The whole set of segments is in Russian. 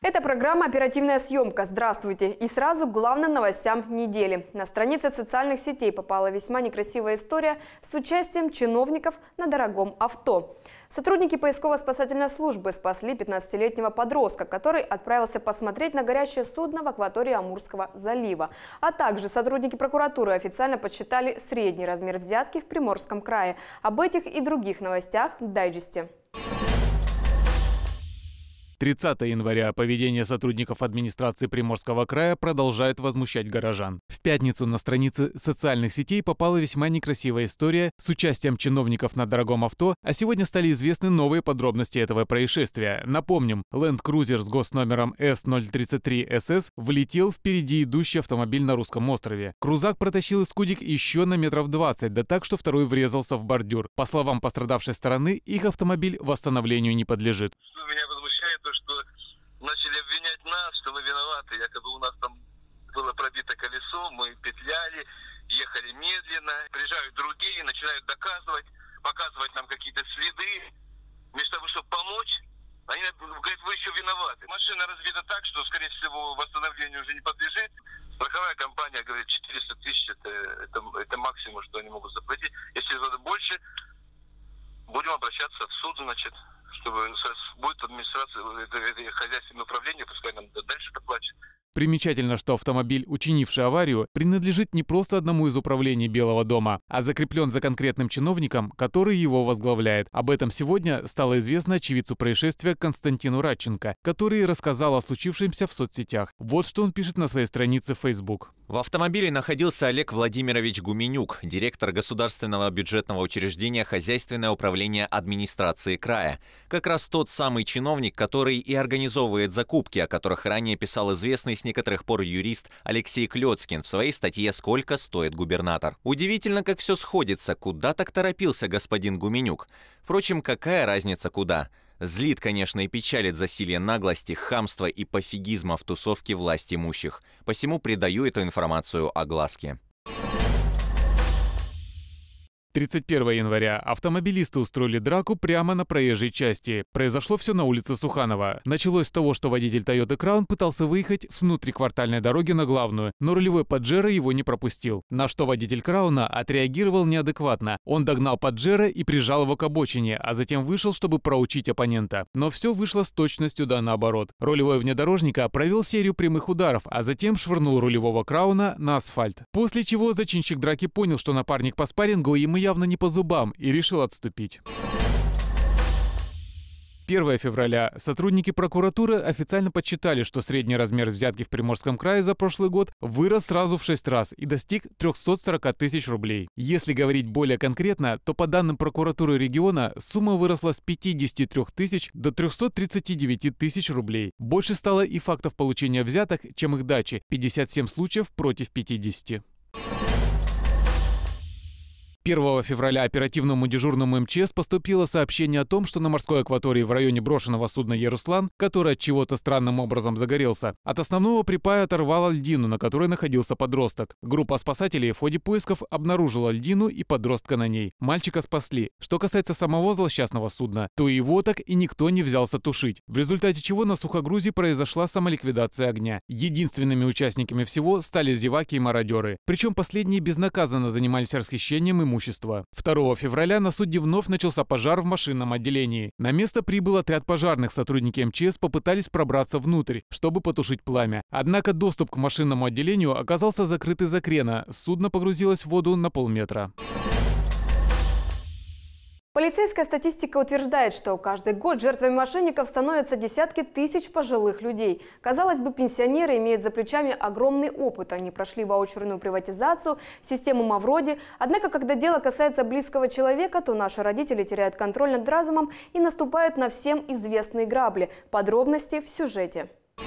Это программа «Оперативная съемка». Здравствуйте! И сразу к главным новостям недели. На странице социальных сетей попала весьма некрасивая история с участием чиновников на дорогом авто. Сотрудники поисково-спасательной службы спасли 15-летнего подростка, который отправился посмотреть на горящее судно в акватории Амурского залива. А также сотрудники прокуратуры официально подсчитали средний размер взятки в Приморском крае. Об этих и других новостях в дайджесте. 30 января поведение сотрудников администрации Приморского края продолжает возмущать горожан. В пятницу на странице социальных сетей попала весьма некрасивая история с участием чиновников на дорогом авто, а сегодня стали известны новые подробности этого происшествия. Напомним, Land Cruiser с госномером S033SS влетел впереди идущий автомобиль на Русском острове. Крузак протащил искудик еще на метров 20, да так, что второй врезался в бордюр. По словам пострадавшей стороны, их автомобиль восстановлению не подлежит. Меня возмущает то, что начали обвинять нас, что мы виноваты. Якобы у нас там было пробито колесо, мы петляли, ехали медленно. Приезжают другие, начинают доказывать, показывать нам какие-то следы. Вместо того, чтобы помочь, они говорят, вы еще виноваты. Машина разбита так, что, скорее всего, восстановлению уже не подлежит. Страховая компания говорит, 400 тысяч это максимум, что они могут заплатить. Если больше, будем обращаться в суд, значит, чтобы будет администрация, хозяйственное управление, пускай нам дальше доплачет. Примечательно, что автомобиль, учинивший аварию, принадлежит не просто одному из управлений Белого дома, а закреплен за конкретным чиновником, который его возглавляет. Об этом сегодня стало известно очевидцу происшествия Константину Радченко, который рассказал о случившемся в соцсетях. Вот что он пишет на своей странице в Facebook. В автомобиле находился Олег Владимирович Гуменюк, директор государственного бюджетного учреждения «Хозяйственное управление администрации края». Как раз тот самый чиновник, который и организовывает закупки, о которых ранее писал известный с некоторых пор юрист Алексей Клёцкин в своей статье «Сколько стоит губернатор?». Удивительно, как все сходится. Куда так торопился господин Гуменюк? Впрочем, какая разница куда? Злит, конечно, и печалит засилье наглости, хамства и пофигизма в тусовке власть имущих. Посему придаю эту информацию огласке. 31 января автомобилисты устроили драку прямо на проезжей части. Произошло все на улице Суханова. Началось с того, что водитель Toyota Crown пытался выехать с внутриквартальной дороги на главную, но рулевой Паджеро его не пропустил. На что водитель Крауна отреагировал неадекватно. Он догнал Паджеро и прижал его к обочине, а затем вышел, чтобы проучить оппонента. Но все вышло с точностью да наоборот. Рулевой внедорожника провел серию прямых ударов, а затем швырнул рулевого Крауна на асфальт. После чего зачинщик драки понял, что напарник по спаррингу ему явно не по зубам, и решил отступить. 1 февраля. Сотрудники прокуратуры официально подсчитали, что средний размер взятки в Приморском крае за прошлый год вырос сразу в 6 раз и достиг 340 тысяч рублей. Если говорить более конкретно, то по данным прокуратуры региона сумма выросла с 53 тысяч до 339 тысяч рублей. Больше стало и фактов получения взяток, чем их дачи – 57 случаев против 50. 1 февраля оперативному дежурному МЧС поступило сообщение о том, что на морской акватории в районе брошенного судна «Яруслан», который от чего-то странным образом загорелся, от основного припая оторвало льдину, на которой находился подросток. Группа спасателей в ходе поисков обнаружила льдину и подростка на ней. Мальчика спасли. Что касается самого злосчастного судна, то его так и никто не взялся тушить, в результате чего на сухогрузе произошла самоликвидация огня. Единственными участниками всего стали зеваки и мародеры. Причем последние безнаказанно занимались расхищением имущества. 2 февраля на судне вновь начался пожар в машинном отделении. На место прибыл отряд пожарных. Сотрудники МЧС попытались пробраться внутрь, чтобы потушить пламя. Однако доступ к машинному отделению оказался закрыт из-за крена. Судно погрузилось в воду на полметра. Полицейская статистика утверждает, что каждый год жертвами мошенников становятся десятки тысяч пожилых людей. Казалось бы, пенсионеры имеют за плечами огромный опыт. Они прошли ваучерную приватизацию, систему Мавроди. Однако, когда дело касается близкого человека, то наши родители теряют контроль над разумом и наступают на всем известные грабли. Подробности в сюжете.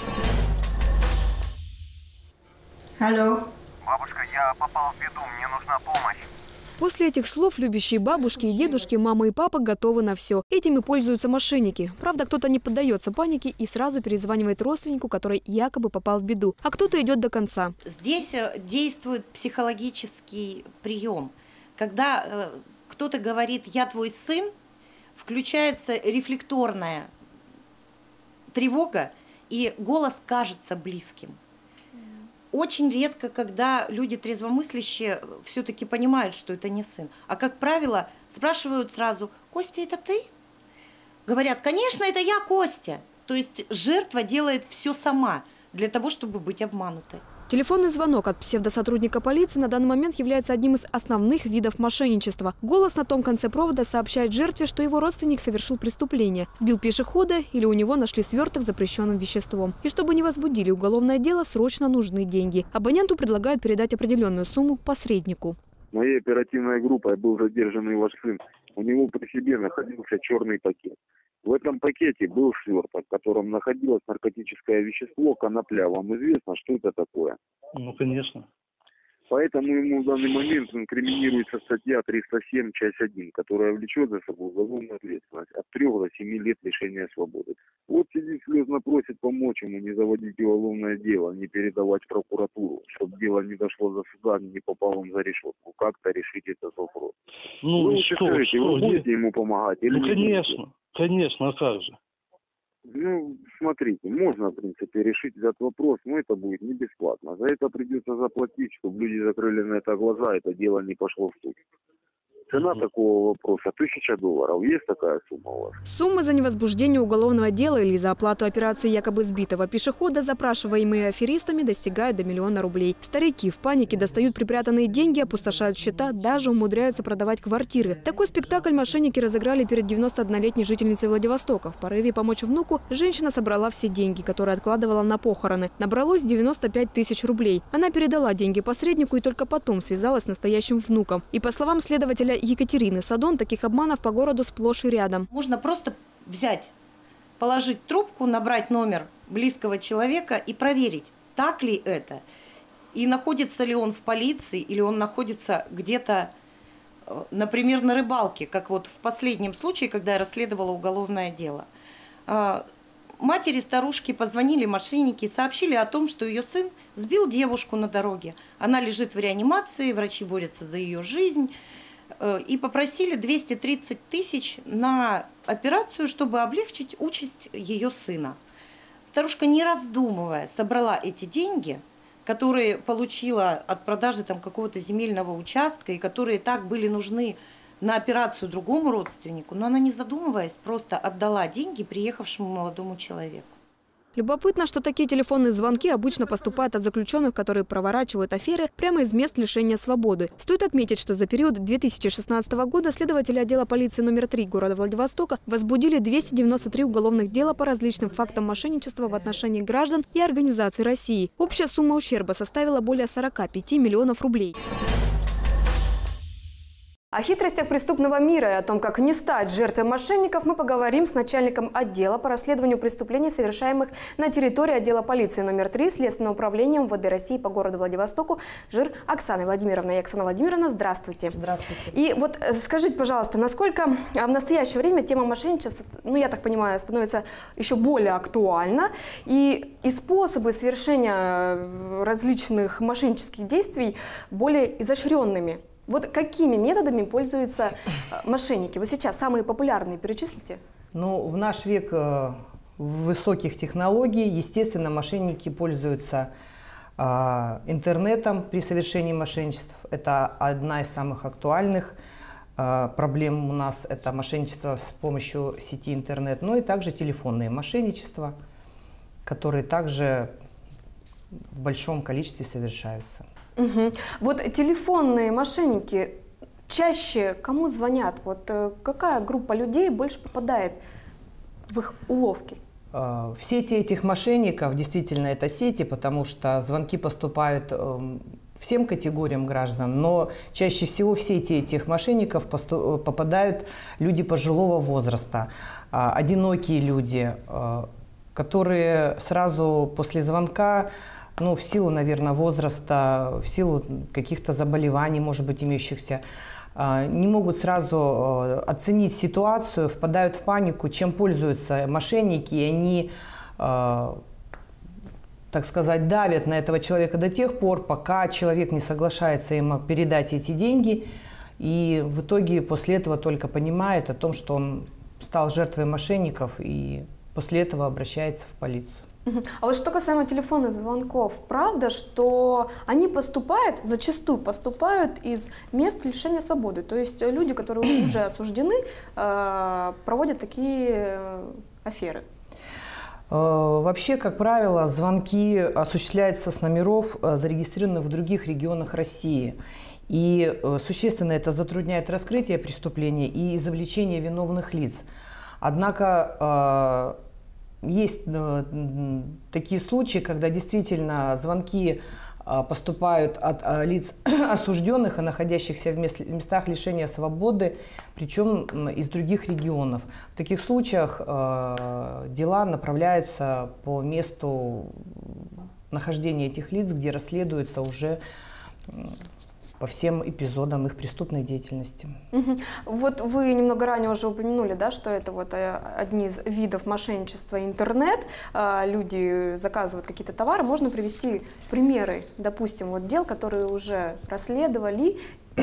Алло. Бабушка, я попал в беду, мне нужна помощь. После этих слов любящие бабушки и дедушки, мама и папа готовы на все. Этими пользуются мошенники. Правда, кто-то не поддается панике и сразу перезванивает родственнику, который якобы попал в беду, а кто-то идет до конца. Здесь действует психологический прием. Когда кто-то говорит «я твой сын», включается рефлекторная тревога, и голос кажется близким. Очень редко, когда люди трезвомыслящие все-таки понимают, что это не сын. А как правило, спрашивают сразу: «Костя, это ты?» Говорят: «Конечно, это я, Костя». То есть жертва делает все сама для того, чтобы быть обманутой. Телефонный звонок от псевдосотрудника полиции на данный момент является одним из основных видов мошенничества. Голос на том конце провода сообщает жертве, что его родственник совершил преступление, сбил пешехода или у него нашли сверток с запрещенным веществом. И чтобы не возбудили уголовное дело, срочно нужны деньги. Абоненту предлагают передать определенную сумму посреднику. Моей оперативной группой был задержанный ваш сын. У него при себе находился черный пакет. В этом пакете был сверток, в котором находилось наркотическое вещество конопля. Вам известно, что это такое? Ну, конечно. Поэтому ему в данный момент инкриминируется статья 307, часть 1, которая влечет за собой уголовную ответственность от 3 до 7 лет лишения свободы. Вот сидит, слезно просит помочь ему не заводить уголовное дело, не передавать в прокуратуру, чтобы дело не дошло до суда, не попало он за решетку. Как-то решить этот вопрос. Ну, вы что, скажите, вы будете ему помогать или ну, не конечно. будете? Конечно, а как же? Ну, смотрите, можно, в принципе, решить этот вопрос, но это будет не бесплатно. За это придется заплатить, чтобы люди закрыли на это глаза, это дело не пошло в суд. Цена такого вопроса $1000. Есть такая сумма у вас? Суммы за невозбуждение уголовного дела или за оплату операции якобы сбитого пешехода, запрашиваемые аферистами, достигают до 1 000 000 рублей. Старики в панике достают припрятанные деньги, опустошают счета, даже умудряются продавать квартиры. Такой спектакль мошенники разыграли перед 91-летней жительницей Владивостока. В порыве помочь внуку женщина собрала все деньги, которые откладывала на похороны. Набралось 95 000 рублей. Она передала деньги посреднику и только потом связалась с настоящим внуком. И по словам следователя Екатерины Садон, таких обманов по городу сплошь и рядом. Можно просто взять, положить трубку, набрать номер близкого человека и проверить, так ли это. И находится ли он в полиции, или он находится где-то, например, на рыбалке, как вот в последнем случае, когда я расследовала уголовное дело. Матери старушки позвонили мошенники и сообщили о том, что ее сын сбил девушку на дороге. Она лежит в реанимации, врачи борются за ее жизнь. И попросили 230 000 на операцию, чтобы облегчить участь ее сына. Старушка, не раздумывая, собрала эти деньги, которые получила от продажи там какого-то земельного участка и которые так были нужны на операцию другому родственнику, но она, не задумываясь, просто отдала деньги приехавшему молодому человеку. Любопытно, что такие телефонные звонки обычно поступают от заключенных, которые проворачивают аферы прямо из мест лишения свободы. Стоит отметить, что за период 2016 года следователи отдела полиции номер 3 города Владивостока возбудили 293 уголовных дела по различным фактам мошенничества в отношении граждан и организаций России. Общая сумма ущерба составила более 45 миллионов рублей. О хитростях преступного мира и о том, как не стать жертвой мошенников, мы поговорим с начальником отдела по расследованию преступлений, совершаемых на территории отдела полиции номер 3 Следственного управления МВД России по городу Владивостоку Жир Оксаной Владимировной. Оксана Владимировна, здравствуйте. Здравствуйте. И вот скажите, пожалуйста, насколько в настоящее время тема мошенничества, ну я так понимаю, становится еще более актуальна, и способы совершения различных мошеннических действий более изощренными? Вот какими методами пользуются мошенники? Вот сейчас самые популярные перечислите? Ну, в наш век высоких технологий, естественно, мошенники пользуются интернетом при совершении мошенничеств. Это одна из самых актуальных проблем у нас. Это мошенничество с помощью сети интернет, но и также телефонные мошенничества, которые также в большом количестве совершаются. Угу. Вот телефонные мошенники чаще кому звонят? Вот какая группа людей больше попадает в их уловки? В сети этих мошенников действительно это сети, потому что звонки поступают всем категориям граждан, но чаще всего в сети этих мошенников попадают люди пожилого возраста, одинокие люди, которые сразу после звонка, ну, в силу, наверное, возраста, в силу каких-то заболеваний, может быть, имеющихся, не могут сразу оценить ситуацию, впадают в панику, чем пользуются мошенники, и они, так сказать, давят на этого человека до тех пор, пока человек не соглашается им передать эти деньги, и в итоге после этого только понимает о том, что он стал жертвой мошенников, и после этого обращается в полицию. А вот что касаемо телефонных звонков, правда, что они зачастую поступают из мест лишения свободы? То есть люди, которые уже осуждены, проводят такие аферы? Вообще, как правило, звонки осуществляются с номеров, зарегистрированных в других регионах России. И существенно это затрудняет раскрытие преступления и изобличение виновных лиц. Однако есть такие случаи, когда действительно звонки поступают от лиц осужденных и находящихся в местах лишения свободы, причем из других регионов. В таких случаях дела направляются по месту нахождения этих лиц, где расследуется уже по всем эпизодам их преступной деятельности. Вот вы немного ранее уже упомянули, да, что это вот одни из видов мошенничества интернет. Люди заказывают какие-то товары. Можно привести примеры, допустим, вот дел, которые уже расследовали?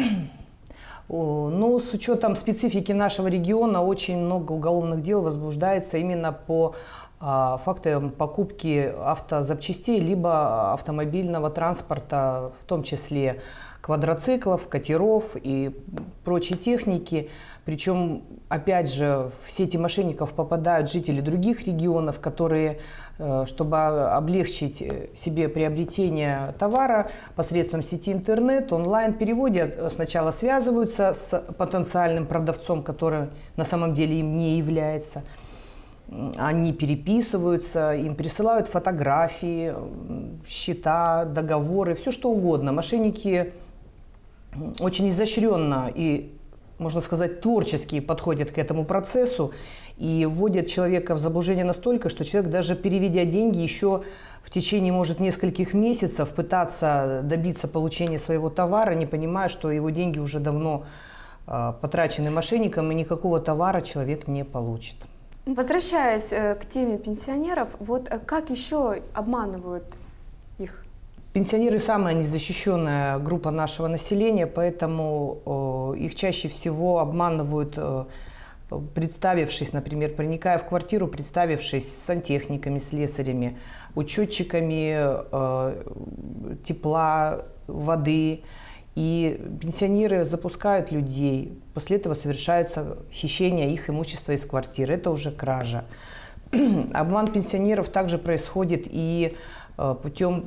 Ну, с учетом специфики нашего региона, очень много уголовных дел возбуждается именно по фактам покупки автозапчастей, либо автомобильного транспорта, в том числе квадроциклов, катеров и прочей техники. Причем, опять же, в сети мошенников попадают жители других регионов, которые, чтобы облегчить себе приобретение товара посредством сети интернет, онлайн, переводят, сначала связываются с потенциальным продавцом, который на самом деле им не является. Они переписываются, им присылают фотографии, счета, договоры, все что угодно. Мошенники очень изощренно и, можно сказать, творчески подходят к этому процессу и вводят человека в заблуждение настолько, что человек, даже переведя деньги, еще в течение, может, нескольких месяцев пытаться добиться получения своего товара, не понимая, что его деньги уже давно потрачены мошенником, и никакого товара человек не получит. Возвращаясь к теме пенсионеров, вот как еще обманывают их? Пенсионеры – самая незащищенная группа нашего населения, поэтому их чаще всего обманывают, представившись, например, проникая в квартиру, представившись сантехниками, слесарями, учетчиками тепла, воды. И пенсионеры запускают людей, после этого совершается хищение их имущества из квартиры. Это уже кража. Обман пенсионеров также происходит и путем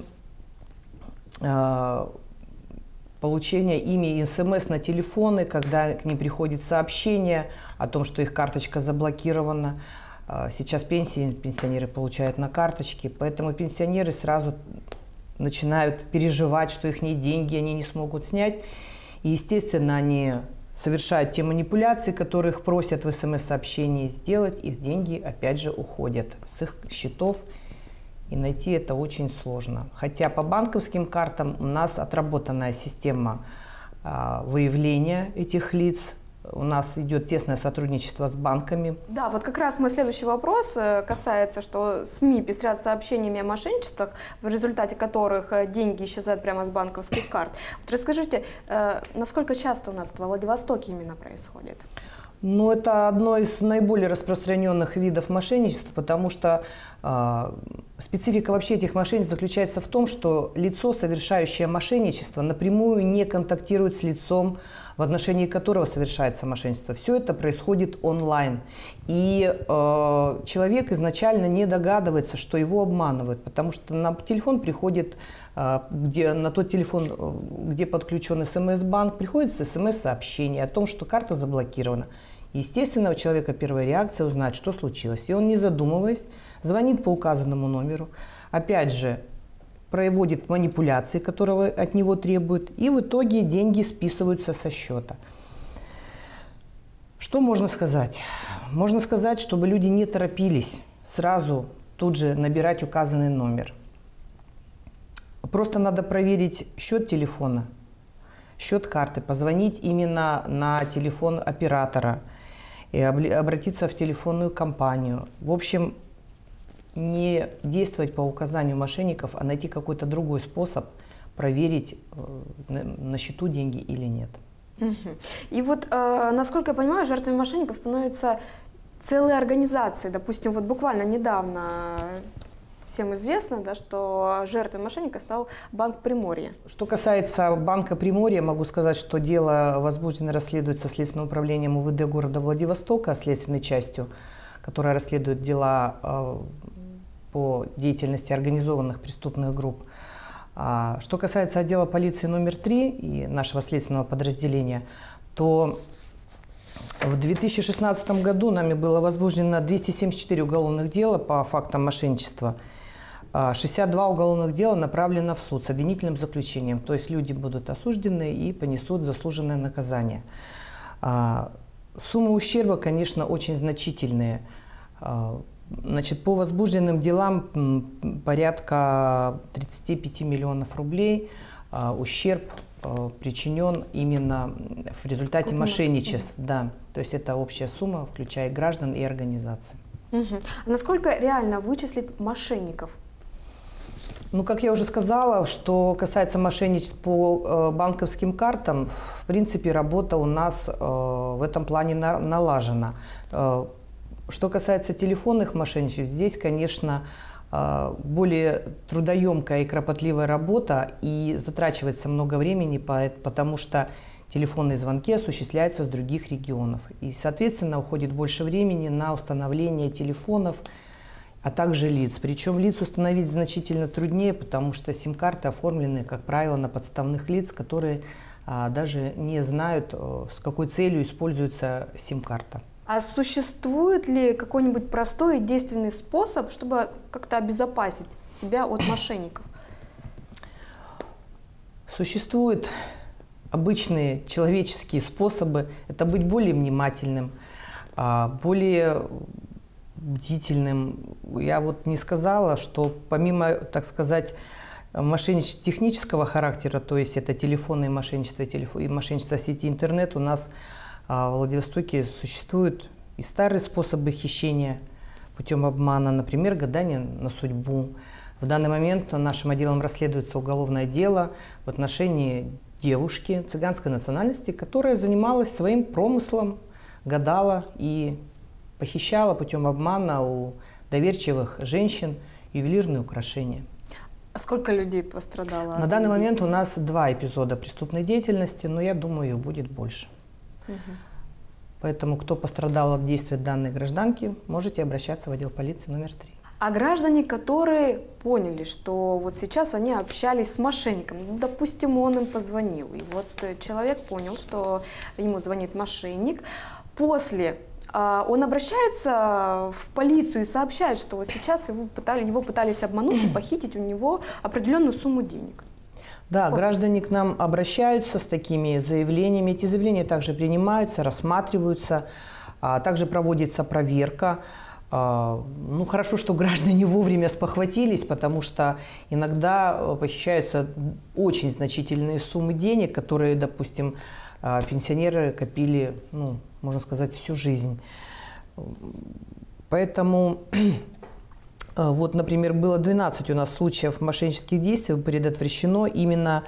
получения ими СМС на телефоны, когда к ним приходит сообщение о том, что их карточка заблокирована. Сейчас пенсии пенсионеры получают на карточке, поэтому пенсионеры сразу начинают переживать, что их деньги они не смогут снять. И, естественно, они совершают те манипуляции, которые их просят в СМС-сообщении сделать, их деньги опять же уходят с их счетов. И найти это очень сложно. Хотя по банковским картам у нас отработанная система выявления этих лиц. У нас идет тесное сотрудничество с банками. Да, вот как раз мой следующий вопрос касается, что СМИ пестрят сообщениями о мошенничествах, в результате которых деньги исчезают прямо с банковских карт. Вот расскажите, насколько часто у нас во Владивостоке именно происходит? Ну, это одно из наиболее распространенных видов мошенничества, потому что специфика вообще этих мошенничеств заключается в том, что лицо, совершающее мошенничество, напрямую не контактирует с лицом, в отношении которого совершается мошенничество. Все это происходит онлайн. И человек изначально не догадывается, что его обманывают, потому что на телефон приходит, на тот телефон, где подключен СМС-банк, приходит СМС-сообщение о том, что карта заблокирована. Естественно, у человека первая реакция узнать, что случилось. И он, не задумываясь, звонит по указанному номеру. Опять же, проводит манипуляции, которые от него требуют, и в итоге деньги списываются со счета. Что можно сказать? Можно сказать, чтобы люди не торопились сразу тут же набирать указанный номер. Просто надо проверить счет телефона, счет карты, позвонить именно на телефон оператора и обратиться в телефонную компанию. В общем, не действовать по указанию мошенников, а найти какой-то другой способ проверить, на счету деньги или нет. И вот, насколько я понимаю, жертвами мошенников становятся целые организации. Допустим, вот буквально недавно Всем известно, да, что жертвой мошенника стал Банк Приморья. Что касается Банка Приморья, могу сказать, что дело возбуждено, расследуется Следственным управлением УВД города Владивостока, следственной частью, которая расследует дела по деятельности организованных преступных групп. Что касается отдела полиции номер 3 и нашего следственного подразделения, то в 2016 году нами было возбуждено 274 уголовных дела по фактам мошенничества. 62 уголовных дела направлено в суд с обвинительным заключением. То есть люди будут осуждены и понесут заслуженное наказание. Суммы ущерба, конечно, очень значительные. Значит, по возбужденным делам порядка 35 миллионов рублей ущерб причинен именно в результате мошенничеств. Да. То есть это общая сумма, включая граждан и организации. Угу. А насколько реально вычислить мошенников? Ну, как я уже сказала, что касается мошенничеств по банковским картам, в принципе, работа у нас в этом плане налажена. Что касается телефонных мошенничеств, здесь, конечно, более трудоемкая и кропотливая работа, и затрачивается много времени, потому что телефонные звонки осуществляются с других регионов. И, соответственно, уходит больше времени на установление телефонов, а также лиц. Причем лиц установить значительно труднее, потому что сим-карты оформлены, как правило, на подставных лиц, которые даже не знают, с какой целью используется сим-карта. А существует ли какой-нибудь простой и действенный способ, чтобы как-то обезопасить себя от мошенников? Существуют обычные человеческие способы. Это быть более внимательным, более бдительным. Я вот не сказала, что помимо, так сказать, мошенничества технического характера, то есть это телефонное мошенничество и мошенничество в сети интернет, у нас в Владивостоке существуют и старые способы хищения путем обмана, например, гадание на судьбу. В данный момент нашим отделом расследуется уголовное дело в отношении девушки цыганской национальности, которая занималась своим промыслом, гадала и похищала путем обмана у доверчивых женщин ювелирные украшения. А сколько людей пострадало? На данный момент у нас 2 эпизода преступной деятельности, но я думаю, их будет больше. Угу. Поэтому, кто пострадал от действия данной гражданки, можете обращаться в отдел полиции номер 3. А граждане, которые поняли, что вот сейчас они общались с мошенником, ну, допустим, он им позвонил, и вот человек понял, что ему звонит мошенник, после он обращается в полицию и сообщает, что вот сейчас его пытались обмануть и похитить у него определенную сумму денег. Да, граждане к нам обращаются с такими заявлениями. Эти заявления также принимаются, рассматриваются, также проводится проверка. Ну, хорошо, что граждане вовремя спохватились, потому что иногда похищаются очень значительные суммы денег, которые, допустим, пенсионеры копили, ну, можно сказать, всю жизнь. Поэтому... Вот, например, было 12 у нас случаев мошеннических действий предотвращено именно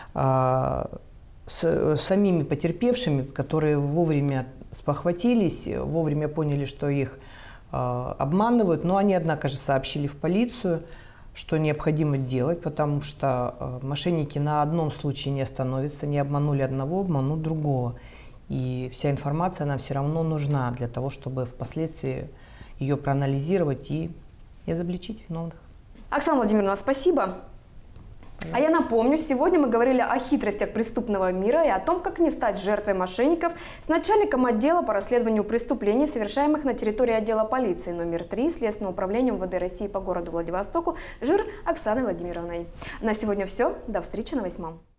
самими потерпевшими, которые вовремя спохватились, вовремя поняли, что их обманывают, но они, однако же, сообщили в полицию, что необходимо делать, потому что мошенники на одном случае не остановятся, не обманули одного, обманут другого. И вся информация нам все равно нужна для того, чтобы впоследствии ее проанализировать и изобличить виновных. Оксана Владимировна, спасибо. А я напомню, сегодня мы говорили о хитростях преступного мира и о том, как не стать жертвой мошенников с начальником отдела по расследованию преступлений, совершаемых на территории отдела полиции номер 3 Следственного управления МВД России по городу Владивостоку Жир Оксаной Владимировной. На сегодня все. До встречи на 8.